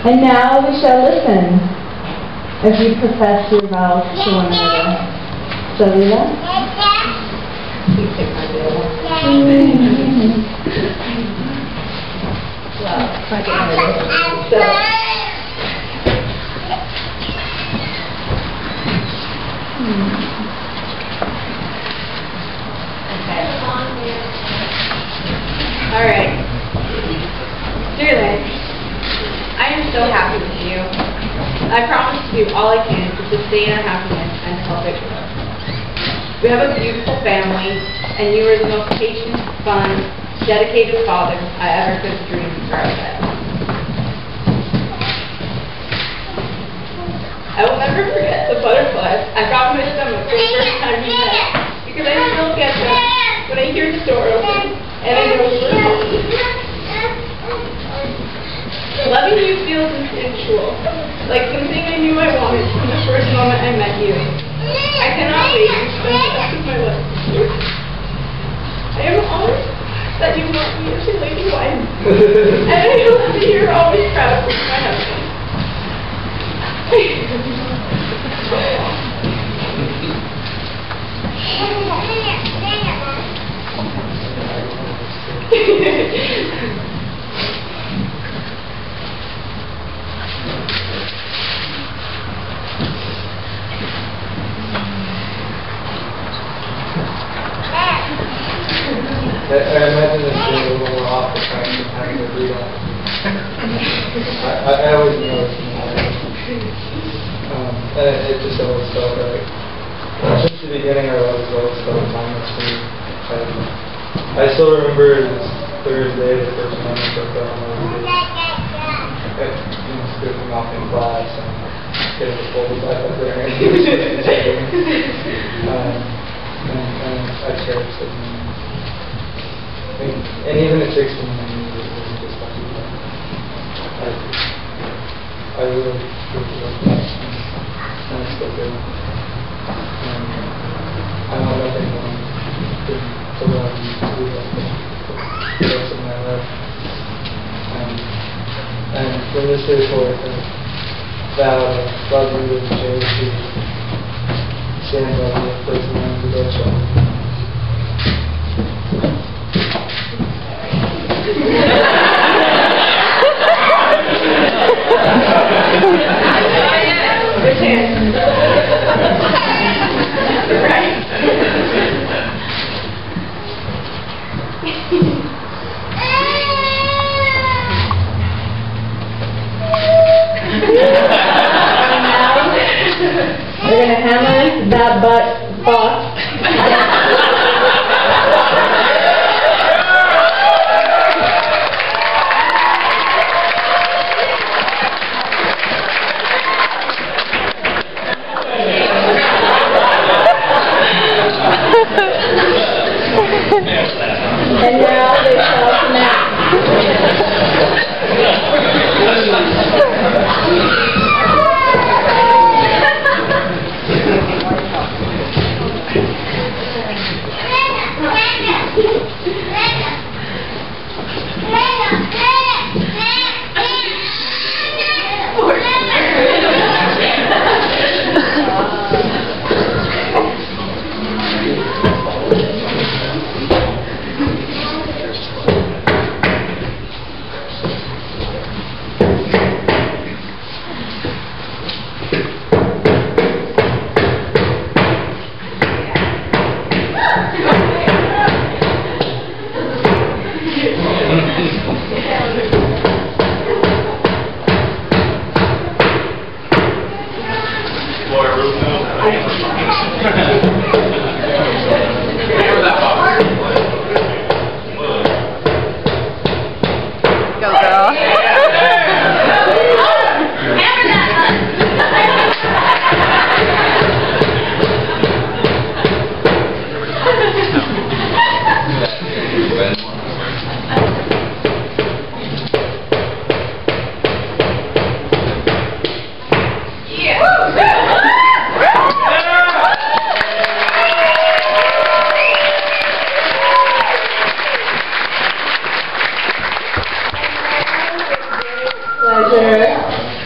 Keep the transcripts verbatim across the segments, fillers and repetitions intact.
And now we shall listen as you profess your vows to one another. Jahlelah? You take my deal. Well, if I get nervous. So. Okay. All right. Dear Lance, I am so happy with you. I promise to do all I can to sustain our happiness and to help it grow. We have a beautiful family, and you are the most patient, fun, dedicated father I ever could dream for our child. I will never forget the butterflies I got in my stomach the first time we met, because I still get them when I hear the door open, and I know you were home. Loving you feels instinctual, like something I knew I wanted from the first moment I met you. I cannot wait to spend the rest of my life with you. I am honored that you want me as your lady wife, and I know that you're always proud of my husband. I, I imagine this being a little more off the track than having to read on. I, I, I always know it's not. Um, and it, it just always felt right. Since the beginning, our love has always felt timeless for me. I, I still remember this Thursday, the first moment I felt on my way. I, you know, scooping off in class and getting the full back up there. um, and, and I cherish it. And, and even at sixteen, I knew it wasn't just like that. I, I really, really loved that, and I still do. And I want everyone to, to love you, to be loved for the rest of my life. And, and from this day forward, I vow to love you and cherish you, stand by you, place in mind to go show. We're going to hammer that butt box.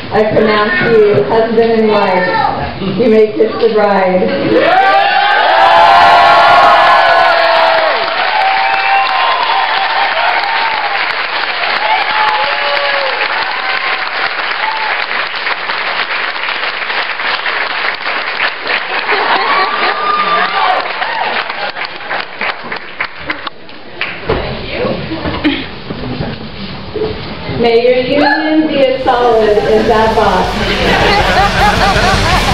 I pronounce you husband and wife. You may kiss the bride. May your union be as solid as that box.